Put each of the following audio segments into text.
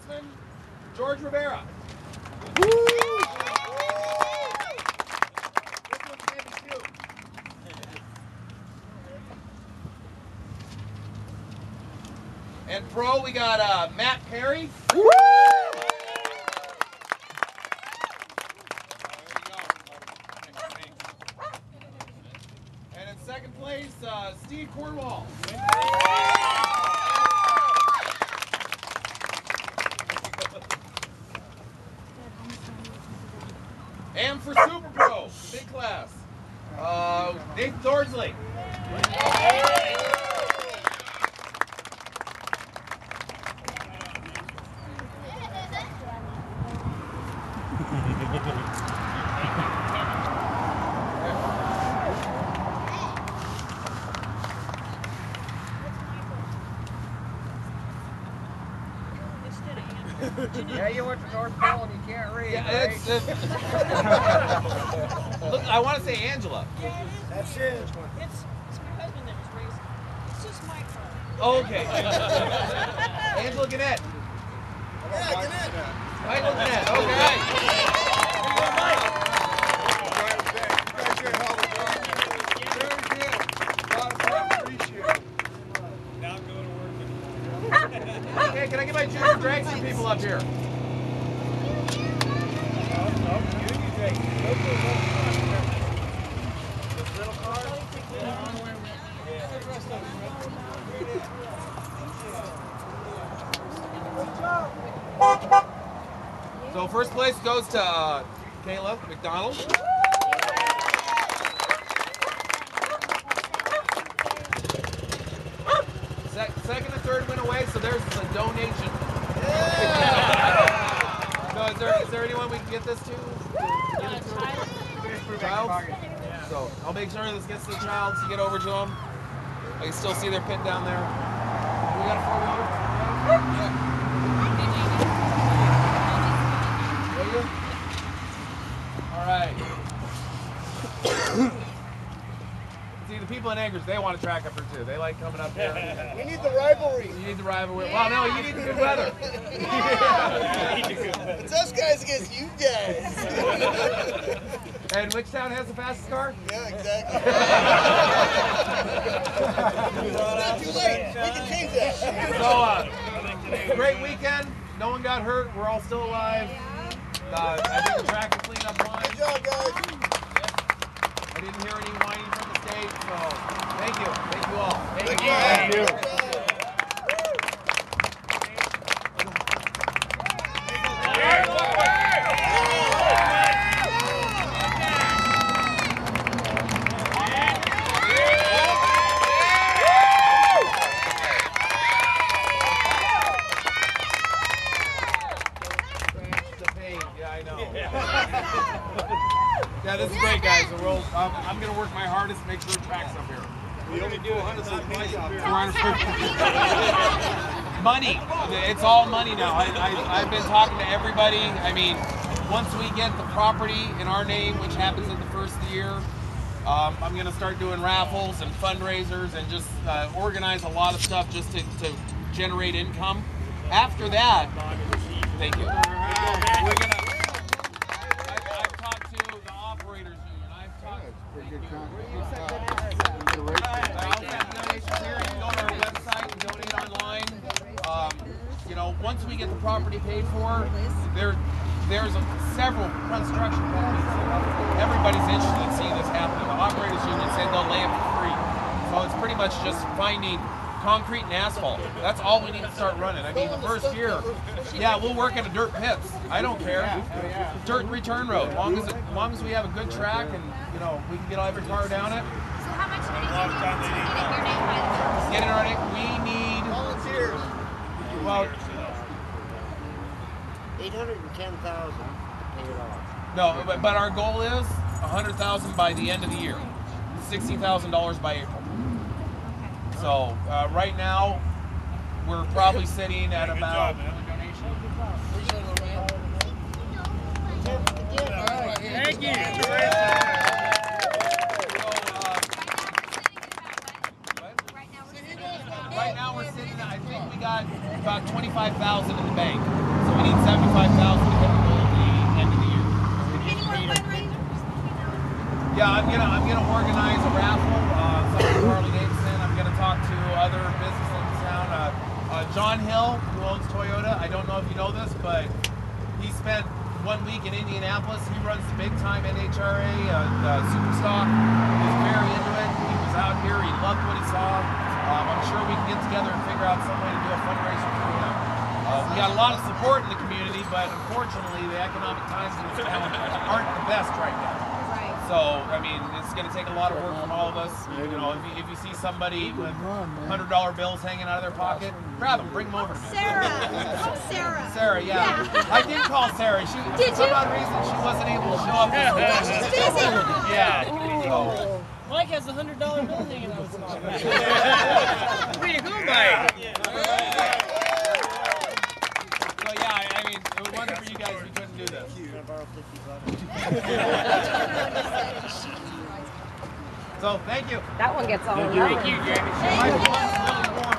sportsman, George Rivera. And pro, we got Matt Perry. And in second place, Steve Cornwall. And for Super Pro, the big class, Nathan Thorsley. Yeah, you went to North Pole and you can't read. Yeah, right? Look, I want to say Angela. That's it. It's my husband that was racing. It's just my car. Okay. Angela Gannett. Yeah, Gannett. Michael Gannett. Okay. Okay, can I get my junior drag some people up here? So first place goes to Kayla McDonald. Second and third went away, so there's a donation. So is there anyone we can get this to? Get it to Child? So I'll make sure this gets to the Childs to get over to them. I can still see their pin down there. We got a 4-wheeler? Yeah. All right. See, the people in Anchorage, they want to track up here too. They like coming up here. We need the rivalry. You need the rivalry. Well, no, you need the good weather. It's us guys against you guys. And which town has the fastest car? Yeah, exactly. It's not too late. We can change that. So, great weekend. No one got hurt. We're all still alive. I think the track is cleaned up fine. Good job, guys. I didn't hear any whining from the state, so thank you. Thank you all. Thank you. Yeah, this is great, guys. And I'm going to work my hardest to make sure it tracks up here. We only do 100 up here. Money. It's all money now. I've been talking to everybody. I mean, once we get the property in our name, which happens in the first of the year, I'm going to start doing raffles and fundraisers and just organize a lot of stuff just to generate income. After that, thank you. We're going to. I've talked to the operators union. I've talked. I'll send donations here. You can go to our website and donate online. You know, once we get the property paid for, there's several construction companies. Everybody's interested in seeing this happen. The operators union said they'll lay it for free. So it's pretty much just finding concrete and asphalt. That's all we need to start running. I mean, the first year, yeah, we'll work in the dirt pits. I don't care. Dirt return road. As long as we have a good track and, you know, we can get every car down it. So how much money do you need to get your name by the Get it on it. We need, Volunteers. well, 810,000 paid off. no, but our goal is 100,000 by the end of the year. $60,000 by April. So right now, we're probably sitting at about. Thank you. Right now we're sitting. I think we got about 25,000 in the bank. need 75,000 to hit the goal at the end of the year. Any more fundraisers? Yeah, I'm gonna organize a raffle. Something with Harley Davidson. I'm gonna talk to other businesses in town. John Hill, who owns Toyota. I don't know if you know this, but he spent 1 week in Indianapolis. He runs the big time NHRA Superstock. He's very into it. He was out here. He loved what he saw. I'm sure we can get together and figure out some way to do a fundraiser for him. We got a lot of support in the community, but unfortunately, the economic times in this town aren't the best right now. So, I mean, it's going to take a lot of work from all of us. You know, if you see somebody with $100 bills hanging out of their pocket, grab them, bring them over to me. Sarah. Call Sarah. Sarah, yeah. I did call Sarah. She, Did for some you? odd reason, she wasn't able to show up. Yeah, she's busy. Yeah. So, Mike has a $100 bill hanging out of his pocket. Way to go, Mike. so yeah, I mean, it wasn't for you guys, we couldn't do this. So, thank you. That one gets all Thank you, Jamie. My blood's really warm.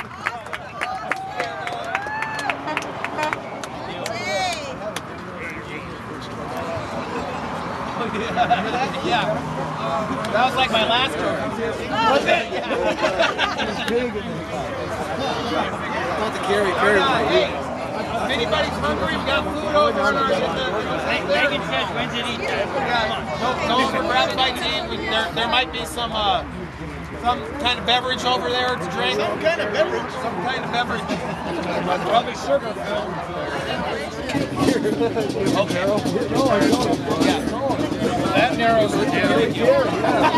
Yeah. That was like my last joke. Was it? Yeah. Not the Gary Hey, if anybody's hungry, we got food over in our Megan says, when's it eat time? go over, grab a bite to eat. There might be some kind of beverage over there to drink. Some kind of beverage. Some kind of beverage. Probably sugar filled. Okay. Yeah. That narrows it down.